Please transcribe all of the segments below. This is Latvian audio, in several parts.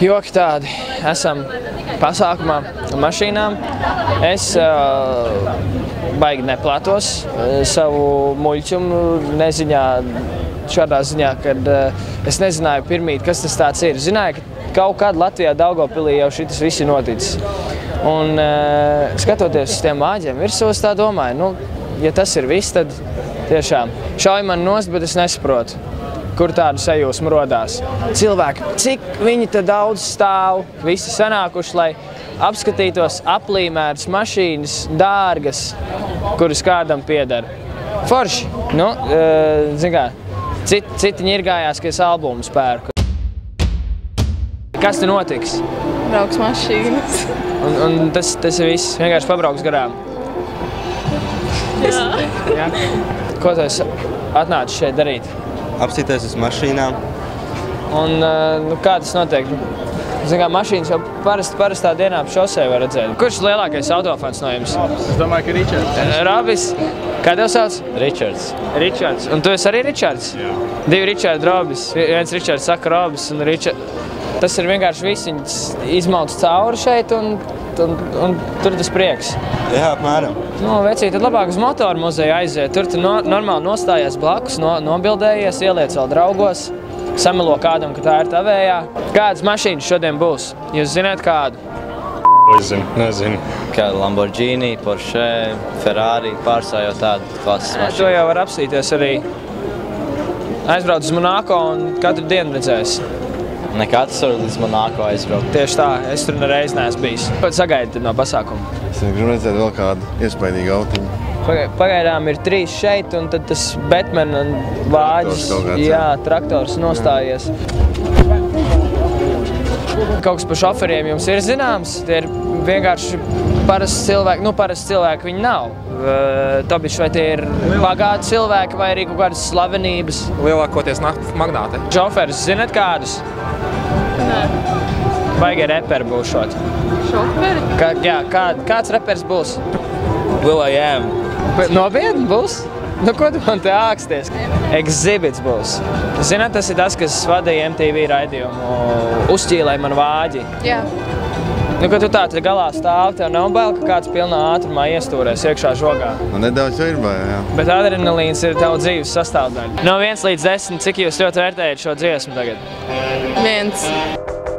Joki tādi. Esam pasākumā mašīnām. Es baigi neplētos savu muļķumu neziņā, šādā ziņā, kad es nezināju pirmīt, kas tas tāds ir. Zināju, ka kaut kad Latvijā Daugavpilī jau šitas viss ir noticis. Un skatoties uz tiem āģiem virsū, es tā domāju, nu, ja tas ir viss, tad tiešām šauj man nost, bet es nesaprotu, kur tādu sajūsmu rodās. Cilvēki, cik viņi te daudz stāv, visi sanākuši, lai apskatītos aplīmētas mašīnas, dārgas, kuras kādam pieder. Forši, nu, zin kā, citi ņirgājās, ka es albumu spērku. Kas te notiks? Brauks mašīnas. Un tas ir viss, vienkārši pabrauks garām. Jā. Ko tu esi atnācis šeit darīt? Apstīties uz mašīnām. Un nu, kā tas notiek? Zin kā, mašīnas jau parastā dienā pa šosei var redzēt. Kurš ir lielākais autofans no jums? Es domāju, ka Ričards. Robis. Kā tev sauc? Ričards. Ričards. Un tu esi arī Ričards? Jā. Divi Ričardi Robis. Viens Ričards saka Robis un Ričards. Tas ir vienkārši viss, viņas izmauc cauri šeit un tur tas prieks. Jā, apmēram. Nu, vecīt, tad labāk uz motoru muzeju aiziet. Tur tu normāli nostājies blakus, nobildējies, ieliec vēl draugos, samelo kādam, ka tā ir tavējā. Kādas mašīnas šodien būs? Jūs zināt kādu? Nezinu. Kāda Lamborghini, Porsche, Ferrari, pārstāv jau tādu klases To mašīnu. jau var apstīties arī. Aizbrauc uz Monako un katru dienu redzēs. Nekāds var līdz Monako aizbraukt. Tieši tā, es tur nereiz neesmu bijis. Ko tu sagaidi no pasākuma? Es gribu redzēt vēl kādu iespaidīgu autiņu. Pagaidām ir 3 šeit, un tad tas Batman un vāģis, jā, traktors nostājies. Kaut kas par šoferiem jums ir zināms? Tie ir vienkārši parasti cilvēki, nu parasti cilvēki viņi nav. Tobišķi, vai tie ir bagāti cilvēki vai arī kaut kādas slavenības? Lielākoties magnāti. Šoferis, zinat kādus? Nē. Baigi reperi būšot. Šoferi? Jā, kāds reperis būs? Will.i.am. Nopietni būs? Nu, ko tu man te āksties? Exhibits būs. Zināt, tas ir tas, kas vadīja MTV raidījumu Uzķīlē man vāģi. Jā. Nu, kad tu tā te galā stāv, tev nav bail, ka kāds pilnā ātrumā iestūrēs iekšā žogā. Nu, nedaudz jau ir bail, jā. Bet adrenalīns ir tava dzīves sastāvdaļa. No 1 līdz 10, cik jūs ļoti vērtējat šo dziesmu tagad? 1.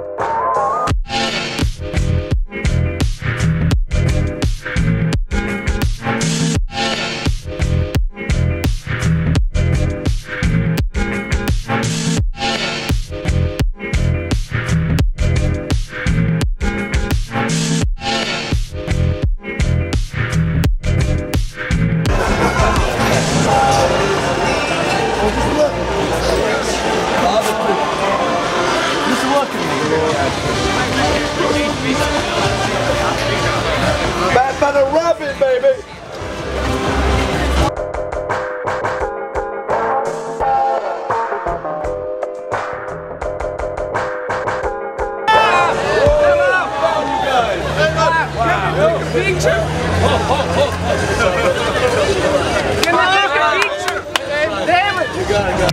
Batman and Robin, baby! Picture? Can we take a picture? Damn it! You gotta go.